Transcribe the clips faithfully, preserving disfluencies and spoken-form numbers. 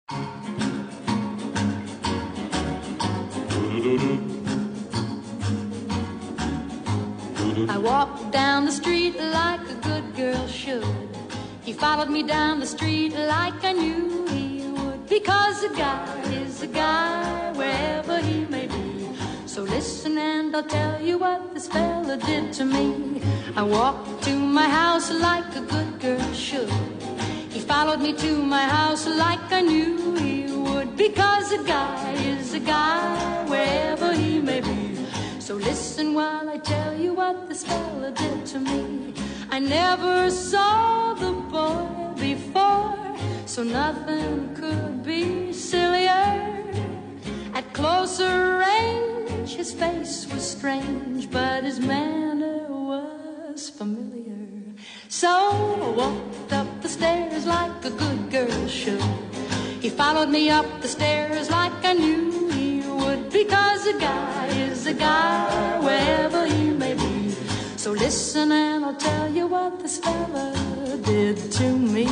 I walked down the street like a good girl should. He followed me down the street like I knew he would. Because a guy is a guy wherever he may be. So listen and I'll tell you what this fella did to me. I walked to my house like a good girl should. He followed me to my house like I knew he would. Because a guy is a guy wherever he may be. So listen while I tell you what this fella did to me. I never saw the boy before, so nothing could be sillier. At closer range, his face was strange, but his manner was familiar. So I walked up the stairs like a good girl should. He followed me up the stairs like I knew he would. Because a guy is a guy wherever he may be. So listen and I'll tell you what this fella did to me.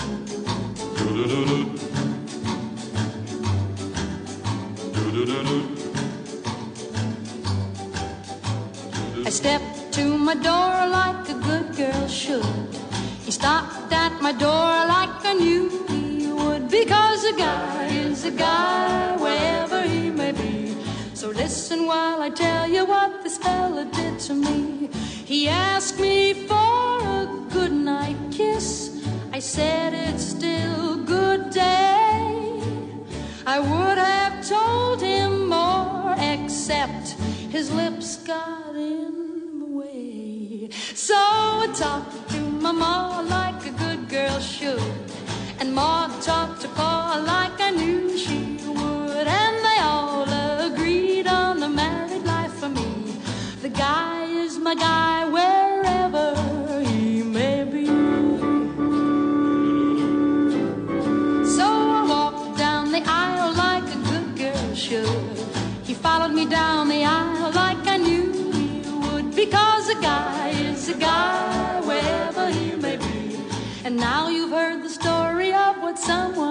I stepped to my door like a good girl should. He stopped at my door like I knew he would. Because a guy is a guy wherever he may be. So listen while I tell you what this fella did to me. He asked me for a good night kiss. I said it's still good day. I would have told him more, except his lips got in the way. So I talked to my ma like a good girl should. And Ma talked to Pa like I knew she would. And they all agreed on the married life for me. The guy is my guy wherever he may be. So I walked down the aisle like a good girl should. He followed me down the aisle like I knew he would. Because a guy is a guy wherever he may be. And now you've heard the story of what someone